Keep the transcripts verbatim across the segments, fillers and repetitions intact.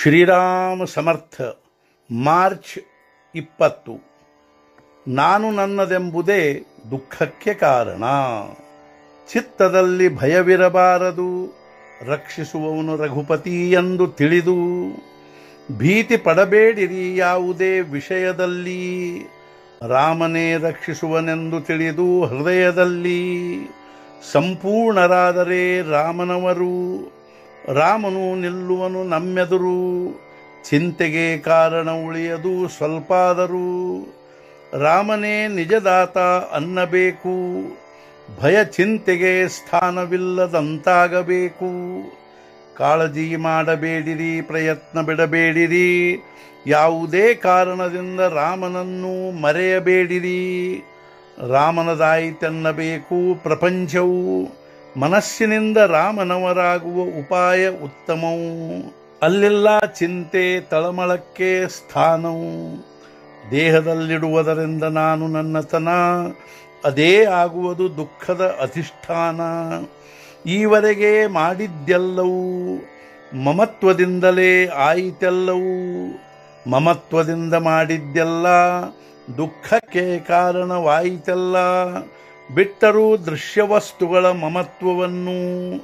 ಶ್ರೀರಾಮ ಸಮರ್ಥ. March ಇಪ್ಪತ್ತು. ನಾನು ನನ್ನದೆಂಬುದೇ ದುಃಖಕ್ಕೆ ಕಾರಣ. ಚಿತ್ತದಲ್ಲಿ ಭಯವಿರಬಾರದು, ರಕ್ಷಿಸುವವನು ರಘುಪತಿ ಎಂದು ತಿಳಿದು. ಭೀತಿ ಪಡಬೇಡಿರಿ ಯಾವುದೇ ವಿಷಯದಲ್ಲಿ, ರಾಮನೇ ರಕ್ಷಿಸುವನೆಂದು ತಿಳಿದು ಹೃದಯದಲ್ಲಿ. ಸಂಪೂರ್ಣರಾದರೆ ರಾಮನವರು, ರಾಮನು ನಿಲ್ಲುವನು ನಮ್ಮೆದುರು. ಚಿಂತೆಗೆ ಕಾರಣ ಉಳಿಯದು ಸ್ವಲ್ಪಾದರೂ, ರಾಮನೇ ನಿಜದಾತ ಅನ್ನಬೇಕು. ಭಯ ಚಿಂತೆಗೆ ಸ್ಥಾನವಿಲ್ಲದಂತಾಗಬೇಕು. ಕಾಳಜಿ ಮಾಡಬೇಡಿರಿ, ಪ್ರಯತ್ನ ಬಿಡಬೇಡಿರಿ, ಯಾವುದೇ ಕಾರಣದಿಂದ ರಾಮನನ್ನು ಮರೆಯಬೇಡಿರಿ. ರಾಮನದಾಯಿತೆನ್ನಬೇಕು ಪ್ರಪಂಚವು, ಮನಸ್ಸಿನಿಂದ ರಾಮನವರಾಗುವ ಉಪಾಯ ಉತ್ತಮವು. ಅಲ್ಲೆಲ್ಲ ಚಿಂತೆ ತಳಮಳಕ್ಕೆ ಸ್ಥಾನವು. ದೇಹದಲ್ಲಿಡುವುದರಿಂದ ನಾನು ನನ್ನತನ, ಅದೇ ಆಗುವುದು ದುಃಖದ ಅಧಿಷ್ಠಾನ. ಈವರೆಗೆ ಮಾಡಿದ್ದೆಲ್ಲವೂ ಮಮತ್ವದಿಂದಲೇ ಆಯಿತೆಲ್ಲವೂ. ಮಮತ್ವದಿಂದ ಮಾಡಿದ್ದೆಲ್ಲ ದುಃಖಕ್ಕೆ ಕಾರಣವಾಯಿತೆಲ್ಲ. ಬಿಟ್ಟರೂ ದೃಶ್ಯವಸ್ತುಗಳ ಮಮತ್ವವನ್ನು,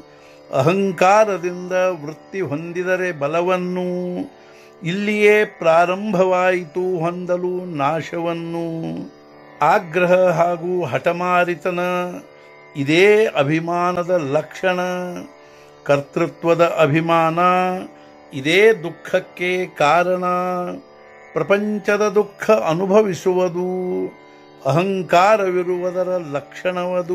ಅಹಂಕಾರದಿಂದ ವೃತ್ತಿ ಹೊಂದಿದರೆ ಬಲವನ್ನು. ಇಲ್ಲಿಯೇ ಪ್ರಾರಂಭವಾಯಿತು ಹೊಂದಲು ನಾಶವನ್ನು. ಆಗ್ರಹ ಹಾಗೂ ಹಠಮಾರಿತನ, ಇದೇ ಅಭಿಮಾನದ ಲಕ್ಷಣ. ಕರ್ತೃತ್ವದ ಅಭಿಮಾನ, ಇದೇ ದುಃಖಕ್ಕೆ ಕಾರಣ. ಪ್ರಪಂಚದ ದುಃಖ ಅನುಭವಿಸುವುದು ಅಹಂಕಾರವಿರುವುದರ ಲಕ್ಷಣವದು.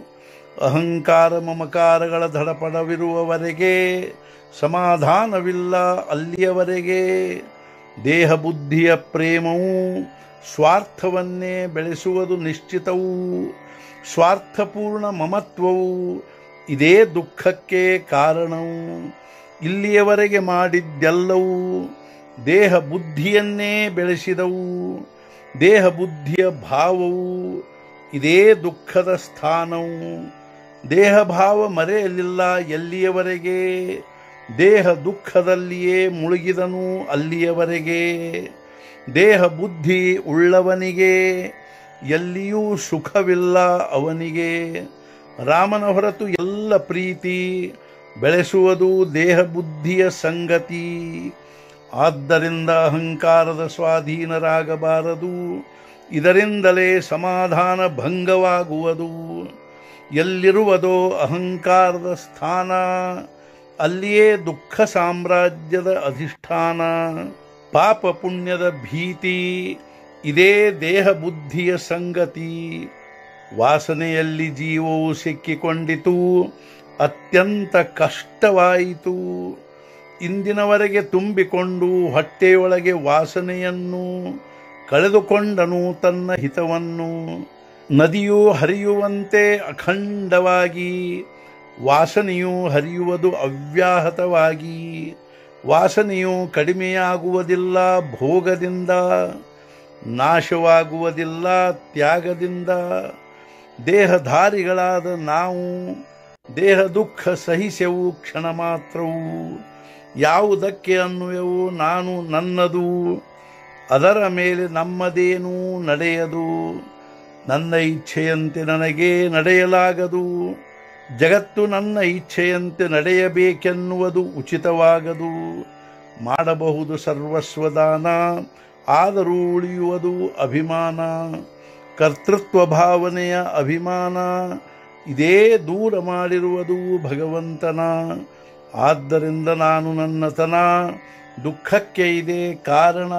ಅಹಂಕಾರ ಮಮಕಾರಗಳ ಧಡಪಡವಿರುವವರೆಗೆ ಸಮಾಧಾನವಿಲ್ಲ ಅಲ್ಲಿಯವರೆಗೆ. ದೇಹ ಬುದ್ಧಿಯ ಪ್ರೇಮವು ಸ್ವಾರ್ಥವನ್ನೇ ಬೆಳೆಸುವುದು ನಿಶ್ಚಿತವು. ಸ್ವಾರ್ಥಪೂರ್ಣ ಮಮತ್ವವು ಇದೇ ದುಃಖಕ್ಕೆ ಕಾರಣವು. ಇಲ್ಲಿಯವರೆಗೆ ಮಾಡಿದ್ದೆಲ್ಲವೂ ದೇಹ ಬುದ್ಧಿಯನ್ನೇ ಬೆಳೆಸಿದವು. ದೇಹ ಬುದ್ಧಿಯ ಭಾವವು ಇದೇ ದುಃಖದ ಸ್ಥಾನವು. ದೇಹ ಭಾವ ಮರೆಯಲಿಲ್ಲ ಎಲ್ಲಿಯವರೆಗೆ. ದೇಹ ದುಃಖದಲ್ಲಿಯೇ ಮುಳುಗಿದನು ಅಲ್ಲಿಯವರೆಗೆ. ದೇಹ ಬುದ್ಧಿ ಉಳ್ಳವನಿಗೆ ಎಲ್ಲಿಯೂ ಸುಖವಿಲ್ಲ ಅವನಿಗೆ. ರಾಮನ ಹೊರತು ಎಲ್ಲ ಪ್ರೀತಿ ಬೆಳೆಸುವುದು ದೇಹ ಬುದ್ಧಿಯ ಸಂಗತಿ. ಆದ್ದರಿಂದ ಅಹಂಕಾರದ ಸ್ವಾಧೀನರಾಗಬಾರದು. ಇದರಿಂದಲೇ ಸಮಾಧಾನ ಭಂಗವಾಗುವುದು. ಎಲ್ಲಿರುವುದೋ ಅಹಂಕಾರದ ಸ್ಥಾನ, ಅಲ್ಲಿಯೇ ದುಃಖ ಸಾಮ್ರಾಜ್ಯದ ಅಧಿಷ್ಠಾನ. ಪಾಪ ಪುಣ್ಯದ ಭೀತಿ, ಇದೇ ದೇಹ ಬುದ್ಧಿಯ ಸಂಗತಿ. ವಾಸನೆಯಲ್ಲಿ ಜೀವವು ಸಿಕ್ಕಿಕೊಂಡಿತು, ಅತ್ಯಂತ ಕಷ್ಟವಾಯಿತು. ಇಂದಿನವರೆಗೆ ತುಂಬಿಕೊಂಡು ಹೊಟ್ಟೆಯೊಳಗೆ ವಾಸನೆಯನ್ನು ಕಳೆದುಕೊಂಡನು ತನ್ನ ಹಿತವನ್ನು. ನದಿಯು ಹರಿಯುವಂತೆ ಅಖಂಡವಾಗಿ, ವಾಸನೆಯು ಹರಿಯುವುದು ಅವ್ಯಾಹತವಾಗಿ. ವಾಸನೆಯು ಕಡಿಮೆಯಾಗುವುದಿಲ್ಲ ಭೋಗದಿಂದ, ನಾಶವಾಗುವುದಿಲ್ಲ ತ್ಯಾಗದಿಂದ. ದೇಹಧಾರಿಗಳಾದ ನಾವು ದೇಹ ದುಃಖ ಸಹಿಸೆವು ಕ್ಷಣ ಮಾತ್ರವು. ಯಾವುದಕ್ಕೆ ಅನ್ನುವೆವು ನಾನು ನನ್ನದು, ಅದರ ಮೇಲೆ ನಮ್ಮದೇನೂ ನಡೆಯದು. ನನ್ನ ಇಚ್ಛೆಯಂತೆ ನನಗೆ ನಡೆಯಲಾಗದು. ಜಗತ್ತು ನನ್ನ ಇಚ್ಛೆಯಂತೆ ನಡೆಯಬೇಕೆನ್ನುವುದು ಉಚಿತವಾಗದು. ಮಾಡಬಹುದು ಸರ್ವಸ್ವದಾನ, ಆದರೂ ಉಳಿಯುವುದು ಅಭಿಮಾನ. ಕರ್ತೃತ್ವ ಭಾವನೆಯ ಅಭಿಮಾನ, ಇದೇ ದೂರ ಮಾಡಿರುವುದು ಭಗವಂತನ. ಆದ್ದರಿಂದ ನಾನು ನನ್ನತನ, ದುಃಖಕ್ಕೆ ಇದೇ ಕಾರಣ.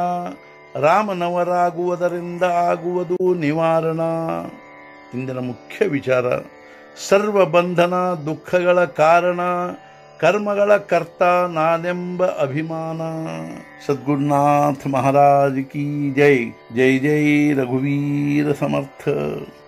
ರಾಮನವರಾಗುವುದರಿಂದ ಆಗುವುದು ನಿವಾರಣ. ಇಂದಿನ ಮುಖ್ಯ ವಿಚಾರ, ಸರ್ವ ಬಂಧನ ದುಃಖಗಳ ಕಾರಣ ಕರ್ಮಗಳ ಕರ್ತ ನಾನೆಂಬ ಅಭಿಮಾನ. ಸದ್ಗುರುನಾಥ ಮಹಾರಾಜ್ ಕಿ ಜೈ. ಜೈ ಜೈ ರಘುವೀರ ಸಮರ್ಥ.